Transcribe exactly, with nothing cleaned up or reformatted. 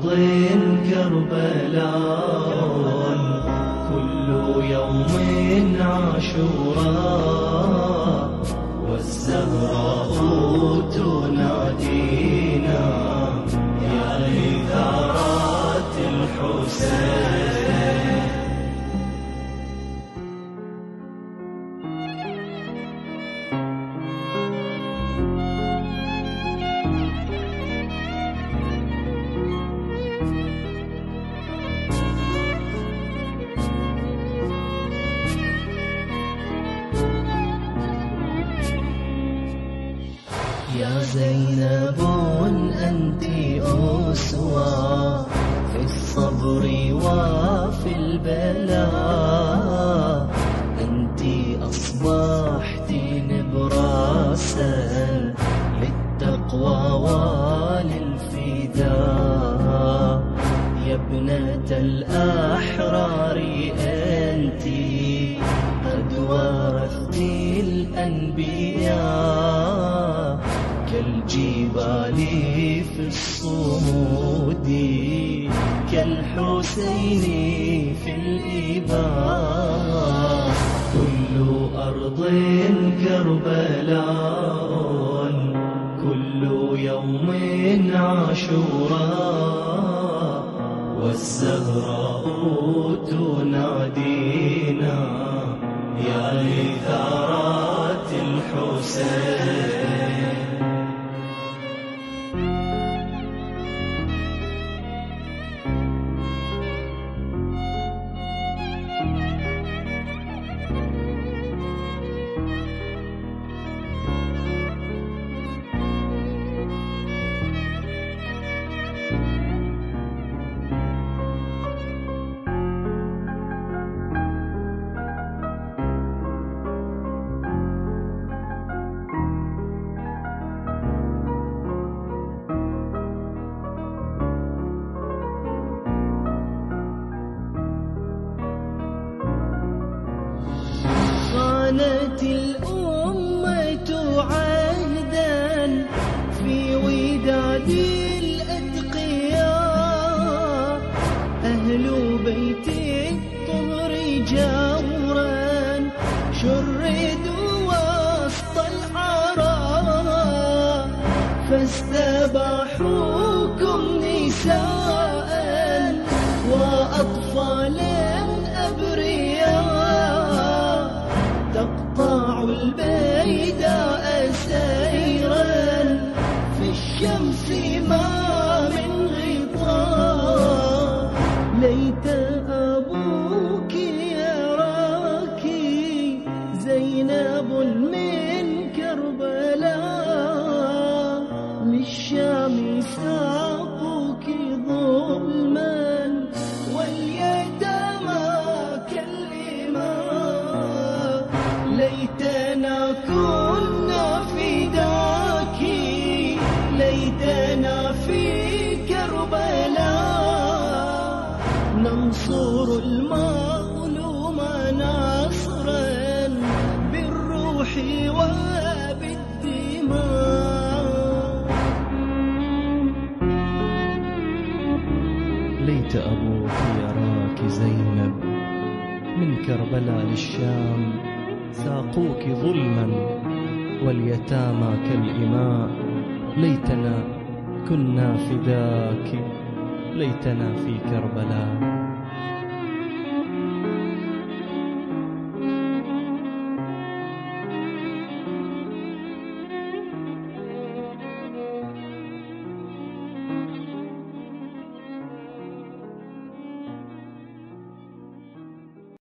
أرض كربلاء كل يوم عاشوراء والزهراء تنادينا يا إثارات الحسين. يا زينب أنت أسوة في الصبر وفي البلاء، أنت أصبحت نبراسا للتقوى وللفداء. يا ابنة الأحرار أنت قد ورثت الأنبياء كالجبال في الصمود كالحسين في الإباء. كل أرض كربلاء كل يوم عاشوراء والزهراء تنادينا يا إثارات الحسين. صانت الأمة عهدا في وداد الأتقياء، أهل بيت الطهر جورا شردوا وسط العراء، فاستباحوكم نساء وأطفالا أبرياء، تقطع البيداء سيرا في الشمس ما من غطاء. ليت أبوك يراك زينب من كربلاء، للشام ساقوك ظلما واليتامى كالإماء. ليتنا كنا فداك ليتنا في كربلاء، ننصر المظلوم نصرا بالروح وبالدماء. ليت أبوك يراك زينب من كربلاء للشام، ساقوك ظلما واليتامى كالإماء. ليتنا كنا فداك ليتنا في كربلاء.